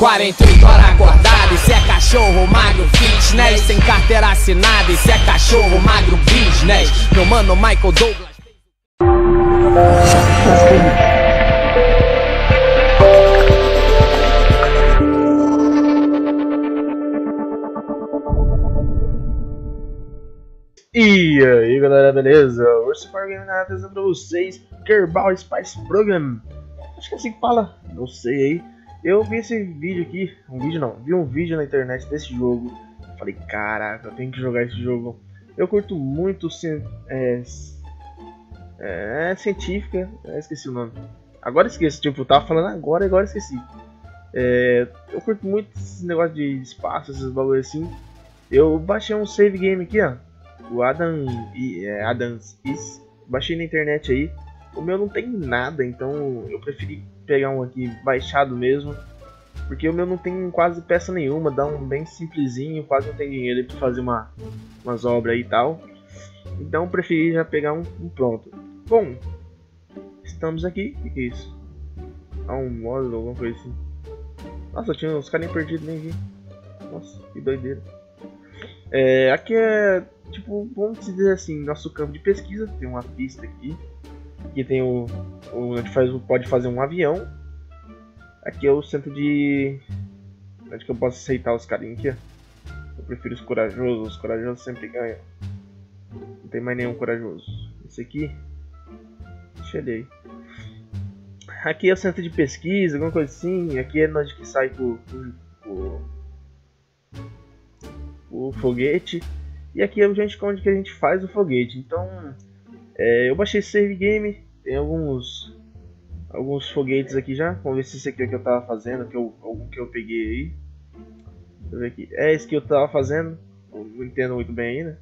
48 horas acordado, esse é cachorro magro fitness, sem carteira assinada, esse é cachorro magro business. Meu mano Michael Douglas. E aí galera, beleza? Urso Power Game na apresentação pra vocês, Kerbal Spice Program. Acho que é assim que fala, não sei aí. Eu vi esse vídeo aqui, vi um vídeo na internet desse jogo. Falei, caraca, eu tenho que jogar esse jogo. Eu curto muito científica, esqueci o nome. Agora esqueci, tipo, eu tava falando agora esqueci. Eu curto muito esse negócio de espaço, esses bagulho assim. Eu baixei um save game aqui, ó. O Adams Is. Baixei na internet aí. O meu não tem nada, então eu preferi pegar um aqui baixado mesmo. Porque o meu não tem quase peça nenhuma, dá um bem simplesinho, quase não tem dinheiro para fazer umas obras aí e tal. Então eu preferi já pegar um pronto. Bom, estamos aqui. O que é isso? Um módulo, alguma coisa assim. Nossa, eu tinha uns carinhos perdidos, nem vi. Nossa, que doideira. Aqui é, tipo, vamos dizer assim, nosso campo de pesquisa. Tem uma pista aqui. Aqui tem onde pode fazer um avião. Aqui é o centro de... onde que eu posso aceitar os carinhos aqui, ó. Eu prefiro os corajosos sempre ganham. Não tem mais nenhum corajoso. Esse aqui, deixa ele aí. Aqui é o centro de pesquisa, alguma coisa assim. Aqui é onde que sai o foguete. E aqui é onde que a gente faz o foguete. Então, eu baixei esse save game. Tem alguns foguetes aqui já. Vamos ver se esse aqui é o que eu tava fazendo, algum que eu peguei aí. Deixa eu ver aqui. É esse que eu tava fazendo. Eu não entendo muito bem ainda.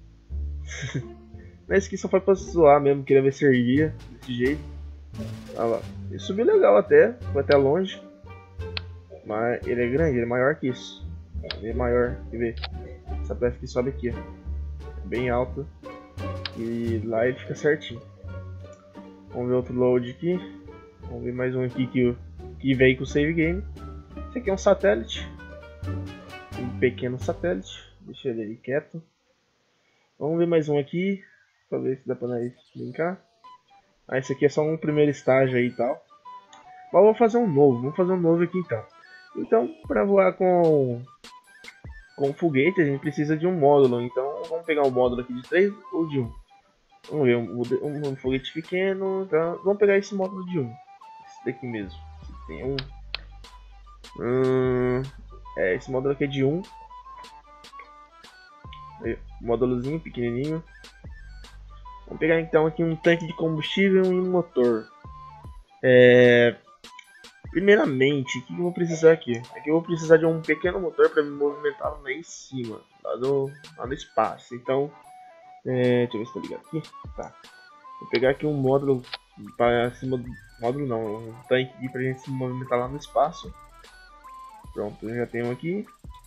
Mas esse aqui só foi pra zoar mesmo, queria ver se erguia desse jeito. Olha lá. Ele subiu legal até, foi até longe. Mas ele é grande, ele é maior que isso. Ele é maior, quer ver? Essa peça aqui sobe aqui, ó. É bem alto. E lá ele fica certinho. Vamos ver outro load aqui. Vamos ver mais um aqui que veio com o save game. Esse aqui é um satélite. Um pequeno satélite. Deixa ele aí quieto. Vamos ver mais um aqui. Pra ver se dá pra nós brincar. Esse aqui é só um primeiro estágio aí e tal. Mas vamos fazer um novo. Vamos fazer um novo aqui então. Então, para voar com foguete, a gente precisa de um módulo. Então, vamos pegar um módulo aqui de 3 ou de 1. Vamos ver, um foguete pequeno. Então, vamos pegar esse módulo de 1. Esse daqui mesmo. Esse tem um. Esse módulo aqui é de 1. Aí, módulozinho pequenininho. Vamos pegar então aqui um tanque de combustível e um motor. Primeiramente, o que eu vou precisar aqui? Aqui eu vou precisar de um pequeno motor para me movimentar lá em cima, lá no espaço. Então, deixa eu ver se tá ligado aqui. Tá. Vou pegar aqui um módulo para cima do módulo não, um tanque aqui pra gente se movimentar lá no espaço. Pronto, eu já tenho aqui.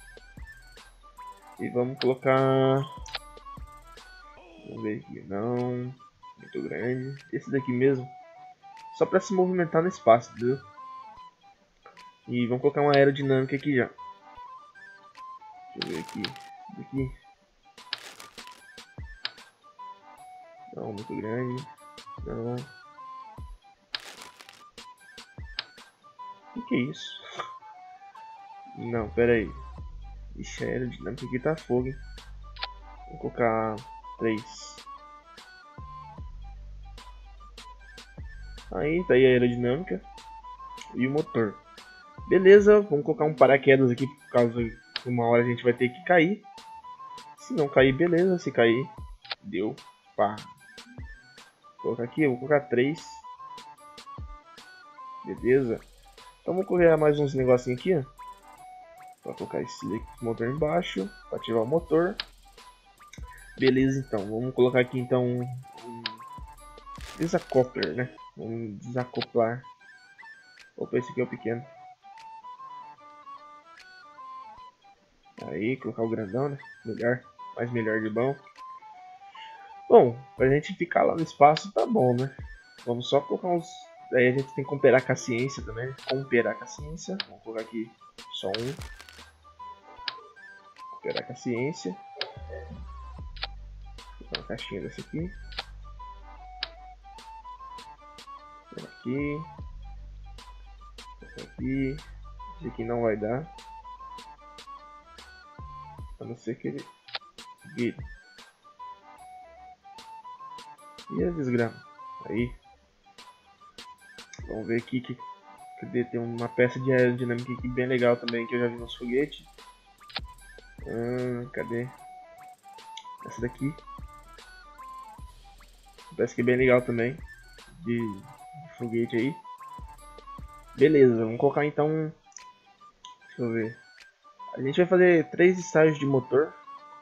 E vamos colocar... vamos ver aqui, não, muito grande. Esse daqui mesmo, só para se movimentar no espaço, entendeu? E vamos colocar uma aerodinâmica aqui já. Deixa eu ver aqui, daqui. Não, muito grande. Não. O que é isso? Não, pera aí. Ixi, a aerodinâmica aqui tá fogo, hein? Vou colocar 3. Aí, tá aí a aerodinâmica. E o motor. Beleza, vamos colocar um paraquedas aqui, por causa que uma hora a gente vai ter que cair. Se não cair, beleza. Se cair, deu. Pá. Vou colocar aqui, eu vou colocar 3. Beleza. Então vamos correr mais uns negocinhos aqui, ó. Vou colocar esse motor embaixo, para ativar o motor. Beleza, então. Vamos colocar aqui então um desacoupler, né? Vamos desacoplar. Opa, esse aqui é o pequeno. Aí, colocar o grandão, né? Melhor, mais melhor de bom. Bom, pra gente ficar lá no espaço tá bom, né? Vamos só colocar Daí a gente tem que cooperar com a ciência também. Cooperar com a ciência. Vamos colocar aqui só um. Cooperar com a ciência. Vou colocar uma caixinha dessa aqui. Aqui. Aqui. Esse aqui não vai dar. A não ser que ele vire. E a desgrama. Aí. Vamos ver aqui que cadê? Tem uma peça de aerodinâmica aqui bem legal também que eu já vi nos foguetes. Cadê? Essa daqui. Parece que é bem legal também. De foguete aí. Beleza, vamos colocar então. Deixa eu ver. A gente vai fazer 3 estágios de motor.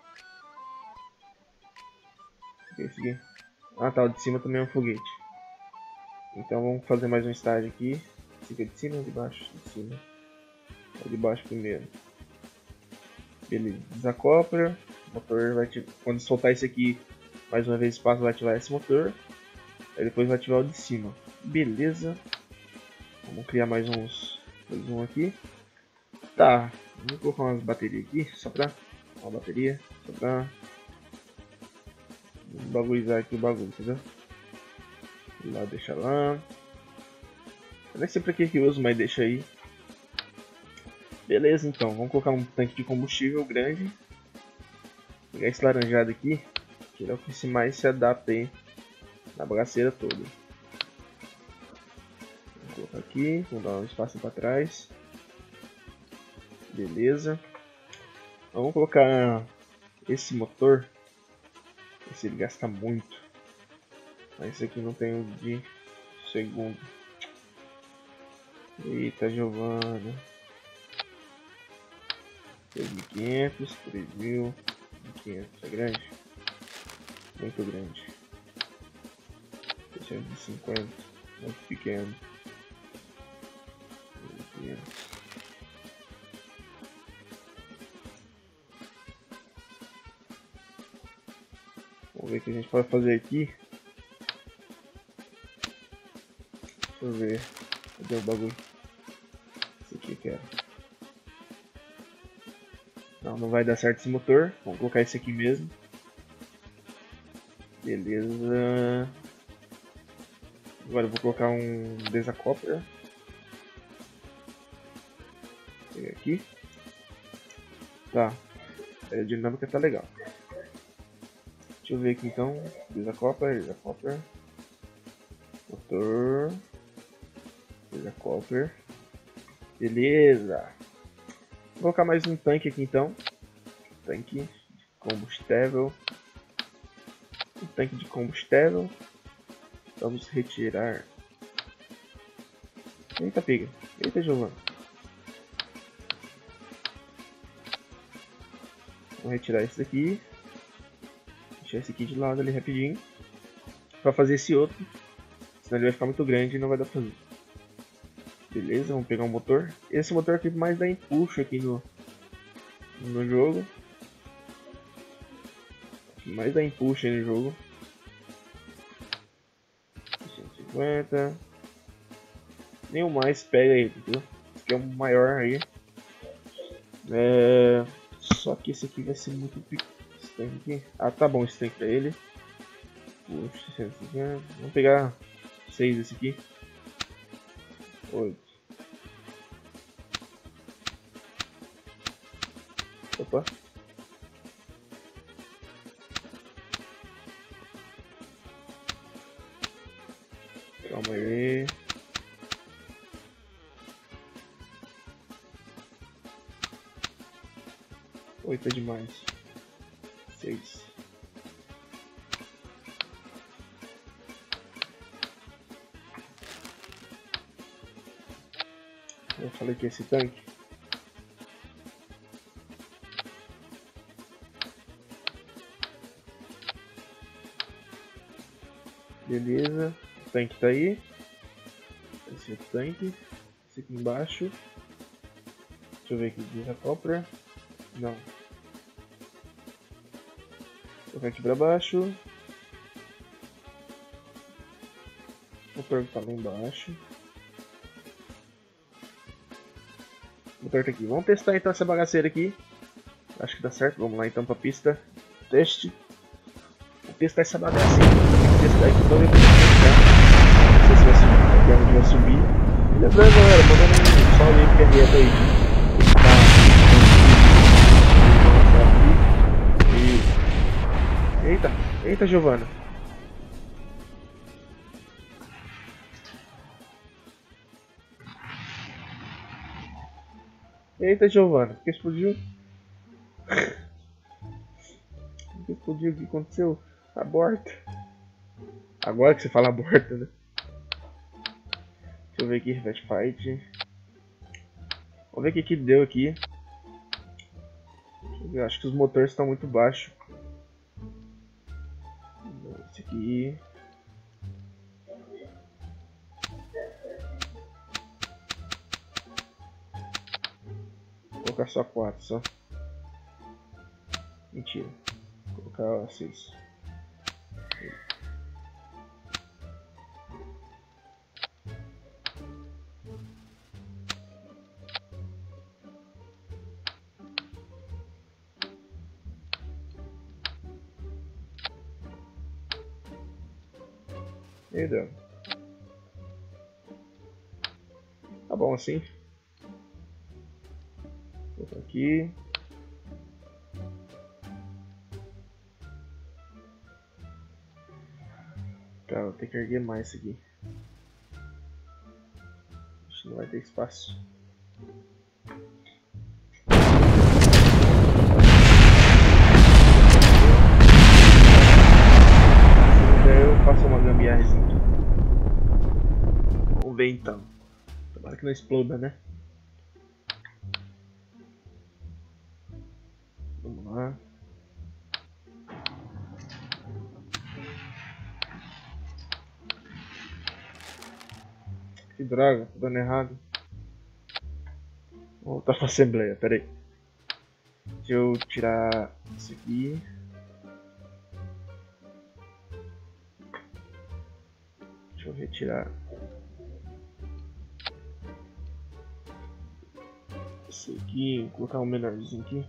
Esse aqui. Ah tá, o de cima também é um foguete. Então vamos fazer mais um estágio aqui. Esse aqui é de cima ou de baixo? De cima. O de baixo primeiro. Beleza, desacopla. O motor vai ativar. Quando soltar esse aqui, mais uma vez espaço, vai ativar esse motor. Aí depois vai ativar o de cima. Beleza. Vamos criar mais um aqui. Tá, vamos colocar umas baterias aqui, só pra... Uma bateria, só pra... bagulhizar aqui o bagulho, entendeu? Lá, deixa lá. Eu nem sei pra que eu uso, mas deixa aí. Beleza, então, vamos colocar um tanque de combustível grande. Vou pegar esse laranjado aqui, que é o que mais se adapta aí na bagaceira toda. Vou colocar aqui, vou dar um espaço para trás. Beleza. Vamos colocar esse motor. Esse ele gasta muito. Mas esse aqui não tem o de segundo. Eita, Giovana. 3.500, 3.500. É grande? Muito grande. 650. Muito pequeno. 1.500. Vamos ver o que a gente pode fazer aqui. Deixa eu ver. Cadê o bagulho? Esse aqui eu quero. Não vai dar certo esse motor. Vamos colocar esse aqui mesmo. Beleza. Agora eu vou colocar um desacopler. Pegar aqui. Tá. A aerodinâmica tá legal. Deixa eu ver aqui então. Desacopler. Motor. Desacopler. Beleza. Vou colocar mais um tanque aqui então. Tanque de combustível. Um tanque de combustível. Vamos retirar. Eita, pega. Eita, Giovana. Vamos retirar esse daqui. Deixar esse aqui de lado ali rapidinho. Pra fazer esse outro. Senão ele vai ficar muito grande e não vai dar pra fazer. Beleza, vamos pegar um motor. Esse motor aqui mais dá empuxo aqui no jogo. Mais dá empuxo aí no jogo. 150. Nenhum mais pega aí, entendeu? Esse aqui é o maior aí. Só que esse aqui vai ser muito pequeno. Esse tanque aqui. Ah, tá bom esse tanque pra ele. Puxa, vamos pegar 6 desse aqui. 8. Opa. Calma aí. Oito é demais. 6. Eu falei que esse tanque. Beleza. O tanque tá aí. Esse é o tanque. Esse aqui embaixo. Deixa eu ver aqui. Desacopler. Não. Vou colocar aqui pra baixo. Opa. motor que tá lá embaixo. O motor tá aqui. Vamos testar então essa bagaceira aqui. Acho que dá certo. Vamos lá então pra pista. Teste. Vou testar essa bagaceira. Vou testar aqui pra ver como vai. Não sei se vai subir. Aqui é onde vai subir. E lembrando, galera, mandando um salve aí que é reto aí. Eita, eita, Giovana. Eita, Giovana, por que explodiu? Por que explodiu? O que aconteceu? Aborta. Agora que você fala aborta, né? Deixa eu ver aqui, Revet Fight. Vamos ver o que deu aqui. Deixa eu ver, acho que os motores estão muito baixos. Esse aqui. Vou colocar só 4, só. Mentira. Vou colocar 6. E deu. Tá bom assim. Vou colocar aqui. Tá, vou ter que erguer mais isso aqui. Acho que não vai ter espaço. Daí eu faço uma gambiarrazinha aqui. Vamos ver então. Tomara que não exploda, né? Vamos lá. Que droga, tô dando errado. Vou voltar pra assembleia, pera aí. Deixa eu tirar isso aqui. Deixa eu retirar isso aqui, vou colocar um menorzinho aqui.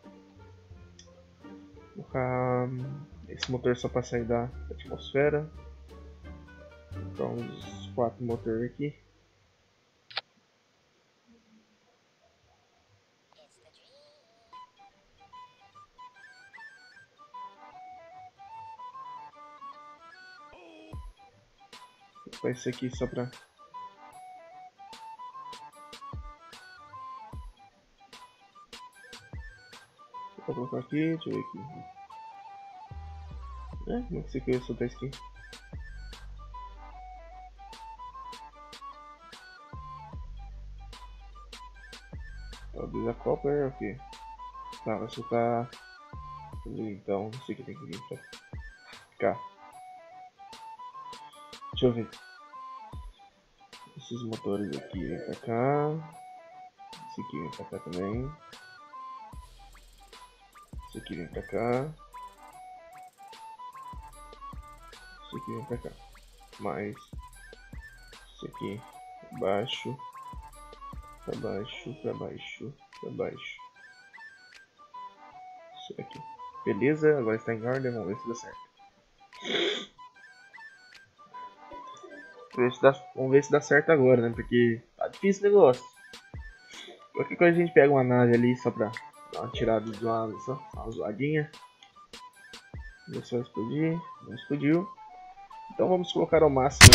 Vou colocar esse motor só para sair da atmosfera. Vou colocar uns 4 motores aqui. Vou colocar isso aqui só para vou colocar aqui, deixa eu ver aqui. Como é que você quer soltar isso aqui? Talvez a copper, ok. Tá, vai soltar. Então, não sei o que tem que vir pra cá. Deixa eu ver. Esses motores aqui vem pra cá. Esse aqui vem pra cá também. Esse aqui vem pra cá. Esse aqui vem pra cá. Mais. Esse aqui pra baixo. Pra baixo, pra baixo, pra baixo. Isso aqui. Beleza, agora está em ordem, vamos ver se dá certo. Vamos ver se dá certo agora, né? Porque tá difícil o negócio. Qualquer coisa a gente pega uma nave ali só pra dar uma tirada de lado, só uma zoadinha. Ver se vai explodir. Não explodiu. Então vamos colocar ao máximo.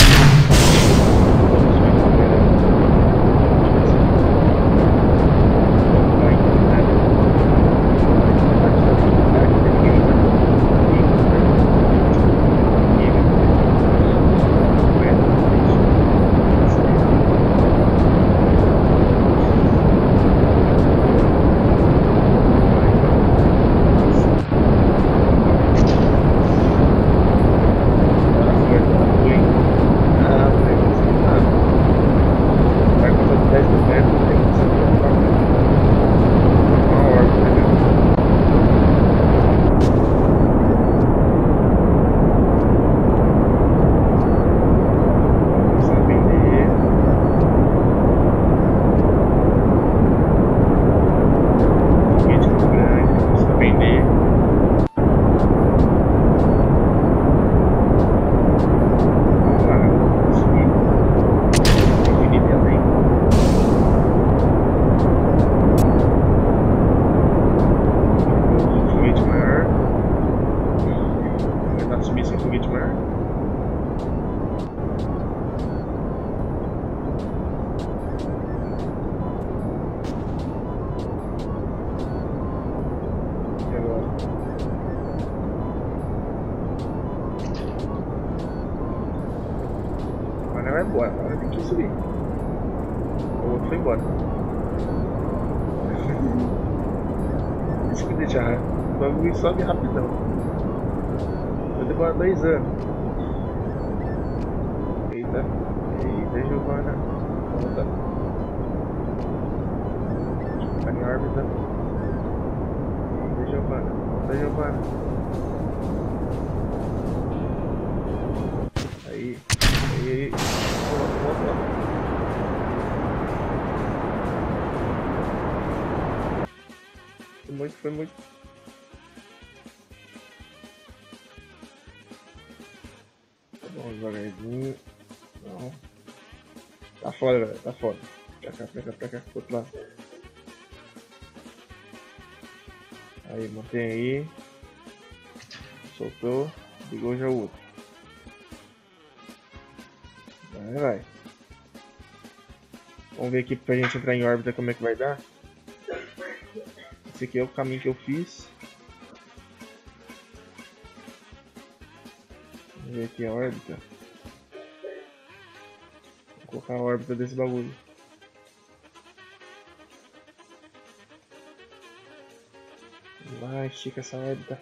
subir. O outro foi embora. Isso que deixa raiva. O bagulho sobe rapidão. Vai demorar 2 anos. Eita. Eita, Giovana. Volta. Tá em órbita. Eita, Giovana. Volta, Giovana. Aí. Volta. Foi muito. Tá bom, devagarzinho. Não. Tá fora, galera. Tá fora. Pra cá. Pro outro lado. Aí, mantém aí. Soltou. Ligou já o outro. Vai. Vamos ver aqui pra gente entrar em órbita como é que vai dar. Esse aqui é o caminho que eu fiz. Vamos ver aqui a órbita. Vou colocar a órbita desse bagulho. Vai, estica essa órbita.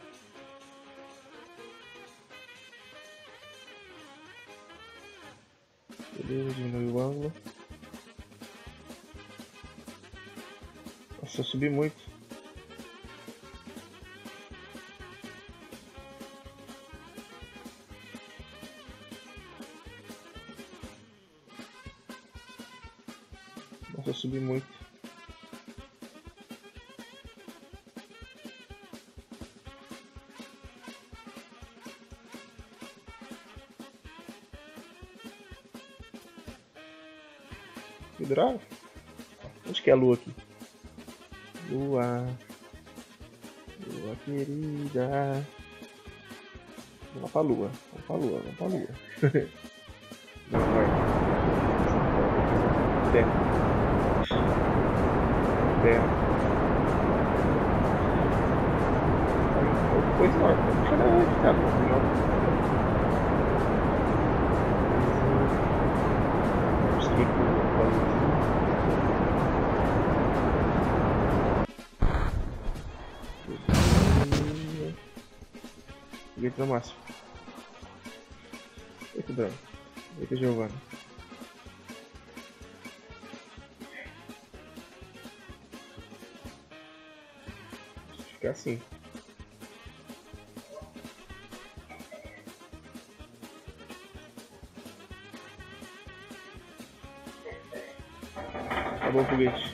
Beleza, diminui o ângulo. Nossa, eu subi muito. Nossa, eu subi muito. Que droga. Onde que é a lua aqui? Lua querida. Vamos pra lua. Não, vai. Terra. Depois não, vamos ficar bom. Vamos que Eita, máximo. Eita, droga. Eita, Giovana. Fica assim. Acabou o foguete.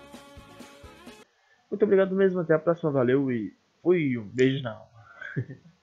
Muito obrigado mesmo, até a próxima, valeu e fui, um beijo na alma.